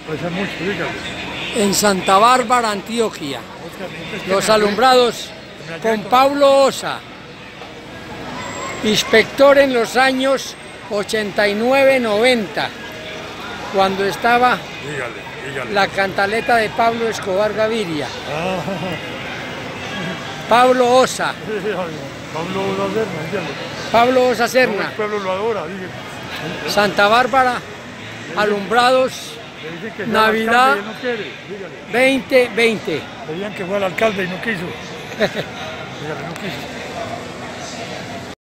Puede ser mucho, dígale. en Santa Bárbara, Antioquia. Los alumbrados con Pablo Osa, inspector en los años 89-90, cuando estaba Dígale. la cantaleta de Pablo Escobar Gaviria. Ah, Pablo Osa, Pablo Osa Serna, dígale. Pablo Osa Todo Serna, el pueblo lo adora, dígale. Santa Bárbara, alumbrados, Le dicen que sea Navidad alcalde y él no quiere, dígale. 2020. Le digan que fue al alcalde y no quiso. Dígale, no quiso.